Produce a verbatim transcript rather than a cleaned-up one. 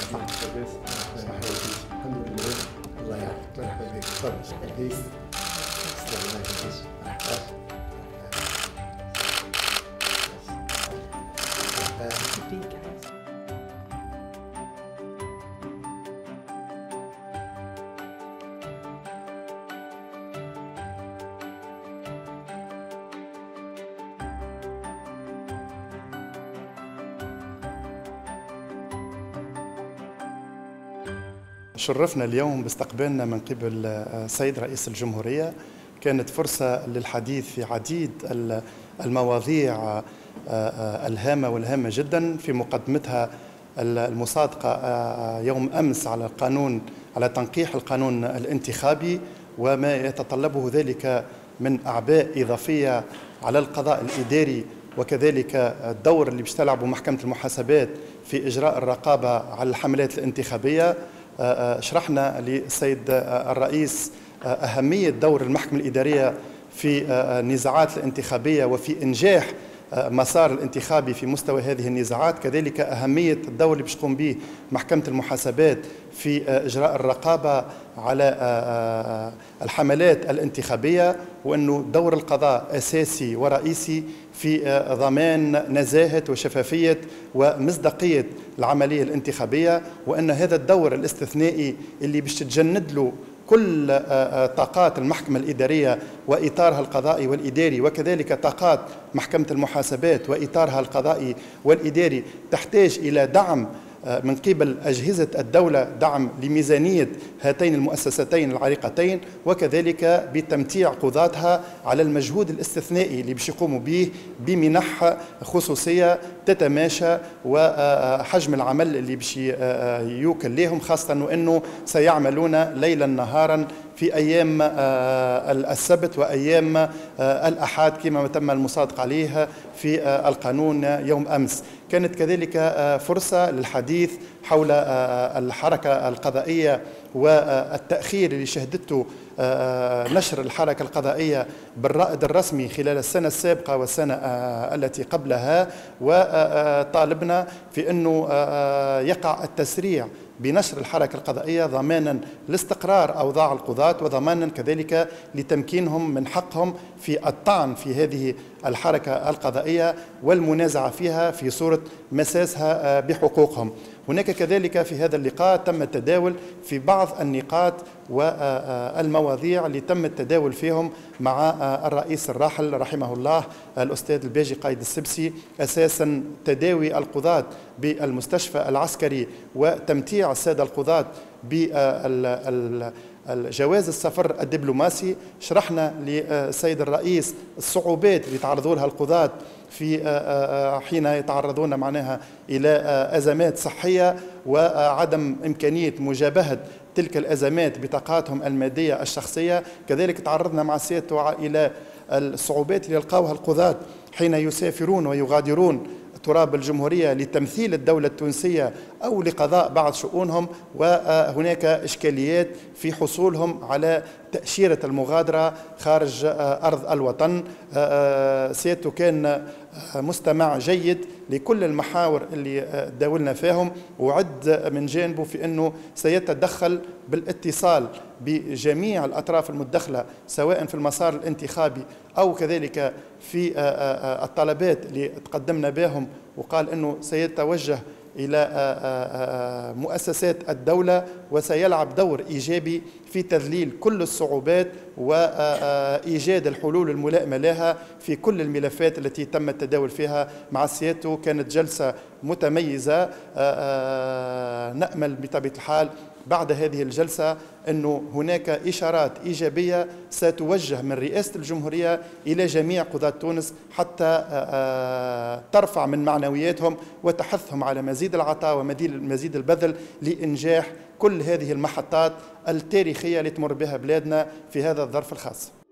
لاباس؟ الحمد لله. الله يعافيك. مرحبا بك. تفضل. كيف؟ الله يعافيك. مرحبا. مرحبا. شرفنا اليوم باستقبالنا من قبل السيد رئيس الجمهورية. كانت فرصة للحديث في عديد المواضيع الهامة والهامة جدا، في مقدمتها المصادقة يوم أمس على القانون، على تنقيح القانون الانتخابي وما يتطلبه ذلك من أعباء إضافية على القضاء الإداري، وكذلك الدور اللي باش تلعبه محكمة المحاسبات في إجراء الرقابة على الحملات الانتخابية. شرحنا للسيد الرئيس أهمية دور المحكمة الإدارية في النزاعات الانتخابية وفي إنجاح مسار الانتخابي في مستوى هذه النزاعات، كذلك أهمية الدور اللي باش تقوم به محكمة المحاسبات في إجراء الرقابة على الحملات الانتخابية، وأنه دور القضاء أساسي ورئيسي في ضمان نزاهة وشفافية ومصداقية العملية الانتخابية، وأن هذا الدور الاستثنائي اللي باش تتجند له كل طاقات المحكمة الإدارية وإطارها القضائي والإداري، وكذلك طاقات محكمة المحاسبات وإطارها القضائي والإداري، تحتاج إلى دعم من قبل أجهزة الدولة، دعم لميزانية هاتين المؤسستين العريقتين، وكذلك بتمتيع قضاتها على المجهود الاستثنائي اللي باش يقوموا به بمنح خصوصية تتماشى وحجم العمل اللي باش يوكل لهم، خاصة وأنه سيعملون ليلا نهارا في أيام السبت وأيام الأحد كما تم المصادقة عليه في القانون يوم أمس. كانت كذلك فرصة للحديث حول الحركة القضائية والتأخير اللي شهدته نشر الحركة القضائية بالرائد الرسمي خلال السنة السابقة والسنة التي قبلها، وطالبنا في أنه يقع التسريع بنشر الحركة القضائية ضمانا لاستقرار أوضاع القضاة، وضمانا كذلك لتمكينهم من حقهم في الطعن في هذه الحركة القضائية والمنازعة فيها في صورة مساسها بحقوقهم. هناك كذلك في هذا اللقاء تم التداول في بعض النقاط والمواضيع اللي تم التداول فيهم مع الرئيس الراحل رحمه الله الأستاذ الباجي قايد السبسي، أساسا تداوي القضاة بالمستشفى العسكري وتمتيع السادة القضاة بالجواز السفر الدبلوماسي. شرحنا للسيد الرئيس الصعوبات اللي تعرضوا لها القضاة في حين يتعرضون معناها إلى أزمات صحية وعدم إمكانية مجابهة تلك الأزمات بطاقاتهم المادية الشخصية. كذلك تعرضنا مع سيادته إلى الصعوبات اللي يلقاوها القضاة حين يسافرون ويغادرون تراب الجمهورية لتمثيل الدولة التونسية أو لقضاء بعض شؤونهم، وهناك إشكاليات في حصولهم على تأشيرة المغادرة خارج أرض الوطن. سيادته كان مستمع جيد لكل المحاور اللي داولنا فيهم، وعد من جانبه في أنه سيتدخل بالاتصال بجميع الأطراف المدخلة سواء في المسار الانتخابي أو كذلك في الطلبات اللي تقدمنا بهم، وقال أنه سيتوجه إلى مؤسسات الدولة وسيلعب دور إيجابي في تذليل كل الصعوبات وإيجاد الحلول الملائمة لها في كل الملفات التي تم التداول فيها مع سيادته. كانت جلسة متميزة. نأمل بطبيعة الحال بعد هذه الجلسة أنه هناك إشارات إيجابية ستوجه من رئاسة الجمهورية إلى جميع قضاة تونس حتى ترفع من معنوياتهم وتحثهم على مزيد العطاء ومزيد البذل لإنجاح كل هذه المحطات التاريخية اللي تمر بها بلادنا في هذا الظرف الخاص.